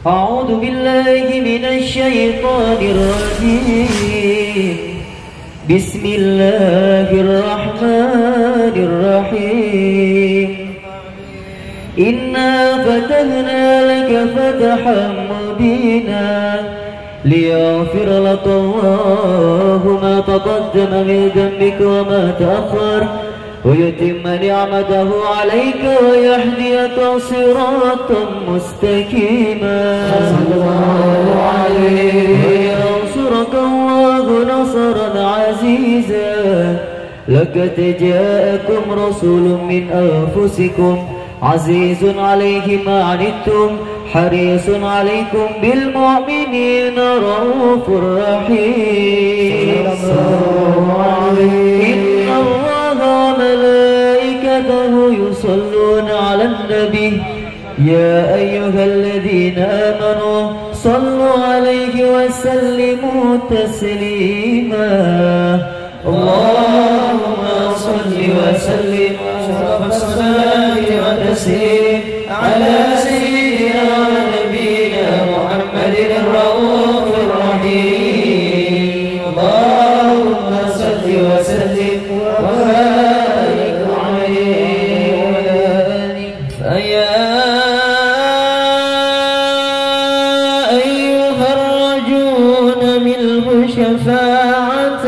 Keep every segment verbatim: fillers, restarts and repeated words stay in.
أعوذ بالله من الشيطان الرجيم بسم الله الرحمن الرحيم إنا فتحنا لك فتحا مبينا ليغفر لك الله ما تقدم من ذنبك وما تأخر ويتم نعمته عليك ويهديك صراطا مستقيما وينصرك الله نصرا عزيزا لقد جاءكم رسول من أنفسكم عزيز عليه ما عنتم حريص عليكم بالمؤمنين رؤوف رحيم. إن الله وملائكته يصلون على النبي يا أيها الذين آمنوا صلوا عليه وسلموا تسليما. اللهم صل وسلم وتسليم على سيدنا ونبينا محمد الرؤوف الرحيم. اللهم صل وسلم وبارك عليه وعلى آله. فيا أيها الرجون منه شفاعة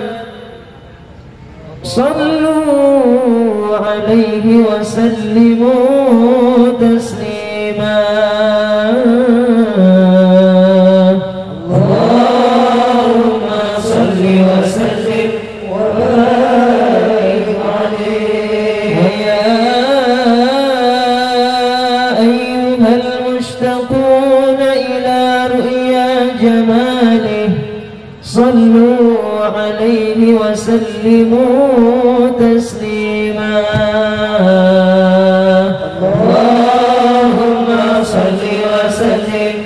صلوا عليه وسلموا تسليما. اللهم صل وسلم وبارك عليه. يا أيها المشتاقون إلى رؤيا جماله صلوا عليه وسلموا تسليما. اللهم صل وسلم